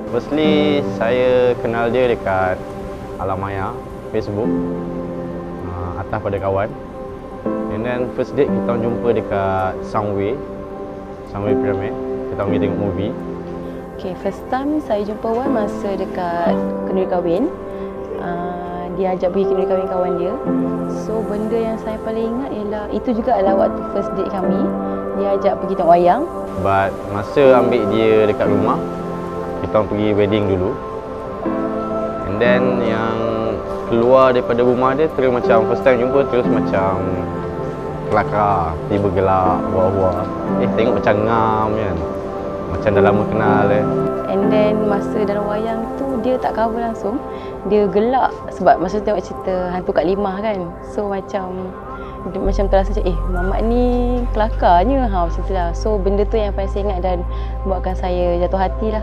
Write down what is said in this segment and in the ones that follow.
Firstly, saya kenal dia dekat alam maya, Facebook, atas pada kawan. And then first date kita jumpa dekat Soundway Pyramid. Kita pergi tengok movie. Okay, first time saya jumpa Wan masa dekat kenduri kahwin. Dia ajak pergi kenduri kahwin kawan dia. So benda yang saya paling ingat ialah itu juga adalah waktu first date kami. Dia ajak pergi tengok wayang. But masa ambil dia dekat rumah, kita pergi wedding dulu. And then yang keluar daripada rumah dia terus macam first time jumpa terus macam kelakar, tiba gelak, buah-buah. Tengok macam ngam kan. Macam dah lama kenal And then masa dalam wayang tu dia tak cover langsung. Dia gelak sebab masa tengok cerita Hantu Kak Limah kan. So macam terasa macam mamat ni kelakarnya macam tu lah. So benda tu yang paling saya ingat dan buatkan saya jatuh hati lah.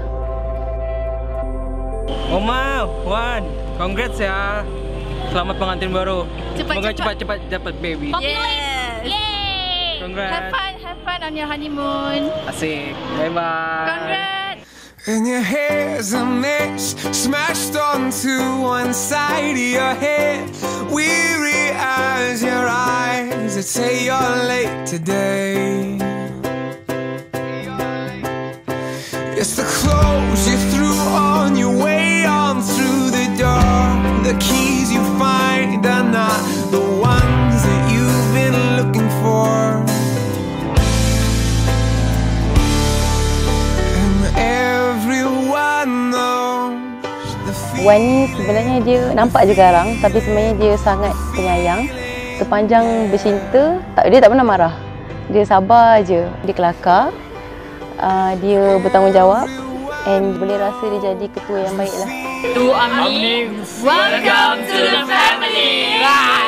Oma, Wan, congrats ya. Selamat pengantin baru. Semoga cepat-cepat dapat baby. Yes. Yay. Congrats. Have fun on your honeymoon. Asik. Bye-bye. Congrats. And your hair's a mess, smashed onto one side of your head. Weary as your eyes that say you're late today. It's the clothes you threw on your way on through the door. The keys you find are not the ones that you've been looking for. And everyone knows the Wan ni sebenarnya dia nampak je garang tapi sebenarnya dia sangat penyayang. Sepanjang bercinta, dia tak pernah marah. Dia sabar je, dia kelakar. Dia bertanggungjawab and boleh rasa dia jadi ketua yang baik lah. To Amni, welcome to the family.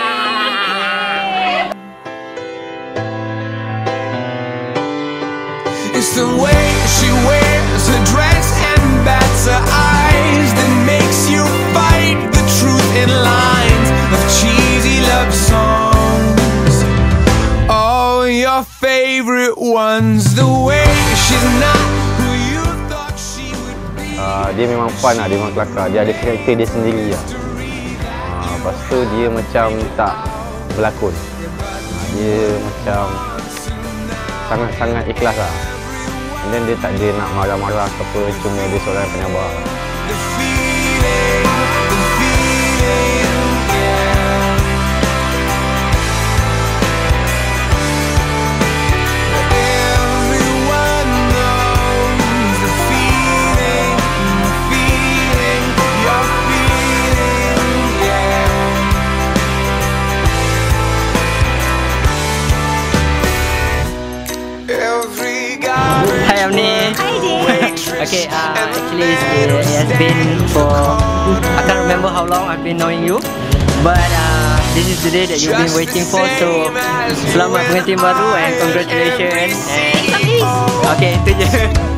It's the way she wears her dress and bats her eyes that makes you fight the truth in lines of cheesy love songs. Oh, your favorite ones. The way she's not who you thought she would be. Dia memang fun lah, dia memang kelakar. Dia ada karakter dia sendiri lah. Lepas tu dia macam tak berlakon. Dia macam sangat-sangat ikhlas lah. And then dia tak ada nak marah-marah ke apa, cuma dia seorang yang penyabar. The feeling, yeah. Everyone knows the feeling, you're feeling, yeah. Every guy. Hi Amni. Hi dear. Okay, actually it has been for, I can't remember how long I've been knowing you, but this is the day that you've been waiting for. So selamat pengantin baru and congratulations. And okay, itu je.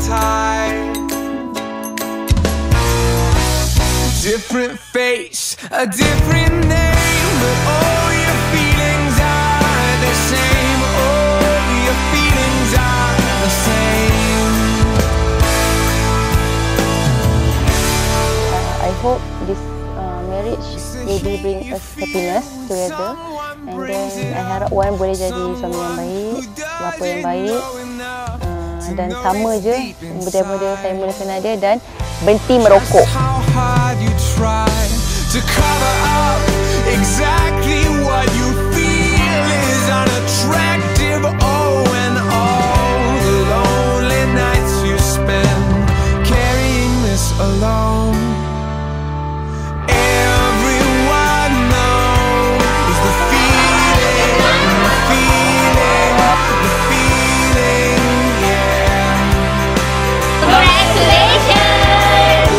Different face, a different name, but all your feelings are the same. All your feelings are the same. I hope this marriage will bring us happiness together. And then I harap Wan boleh jadi suami yang baik, bapa yang baik. Dan sama je model-model saya mula kenal dia dan berhenti merokok. How hard you try to cover up exactly what you feel is unattractive. Oh, and all the lonely nights you spend carrying this alone. Everyone knows the feeling, yeah. Congratulations.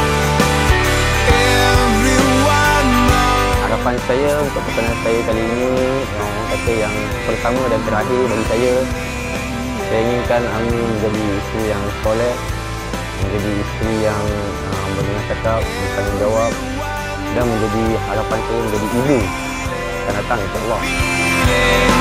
Everyone knows. Harapan saya untuk perkenaan saya kali ini, orang kata yang pertama dan terakhir bagi saya inginkan Amni menjadi isteri yang soleh, menjadi isteri yang berdengar cakap, bertanggungjawab dan menjadi harapan saya menjadi ibu akan datang insya-Allah.